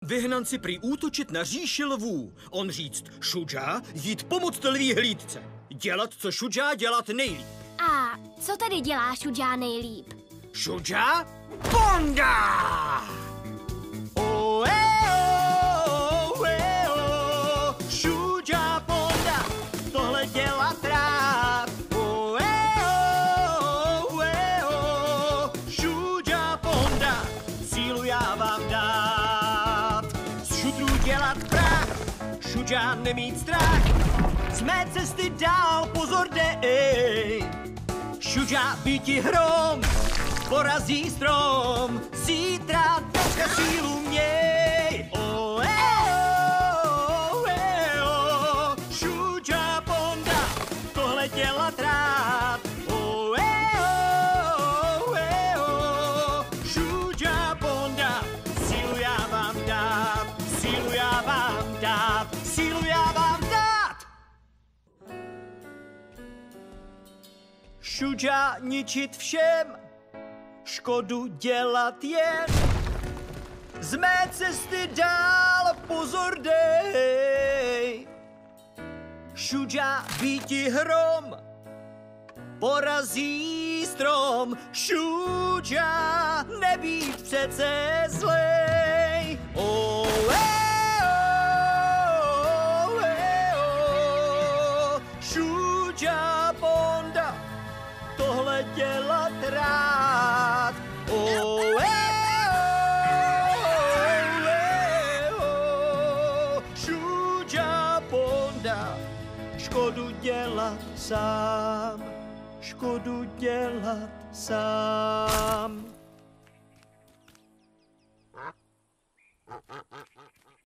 Vyhnanci prý útočit na říši lvů. On říct Shujaa, jít pomoct lví hlídce. Dělat, co Shujaa dělat nejlíp. A co tedy dělá Shujaa nejlíp? Shujaa? Ponda! Shujaa Ponda, tohle dělat rád. Shujaa Ponda, sílu já vám dát. Z šutrů dělat prach, Shujaa nemít strach. Z mé cesty dál pozor dej. Shujaa býti hrom, porazí strom, zítra dneska sílu měj. Shujaa Ponda, tohle dělat rád. Shujaa Ponda, sílu já vám dát, sílu já vám dát, sílu já vám dát. Shujaa ničit všem, škodu dělat jen. Z mé cesty dál pozor dej. Shujaa býti hrom, porazí strom. Shujaa nebýt přece zlej. Shujaa Ponda, tohle dělat rád. Shujaa Ponda, škodu dělat sám, škodu dělat sám.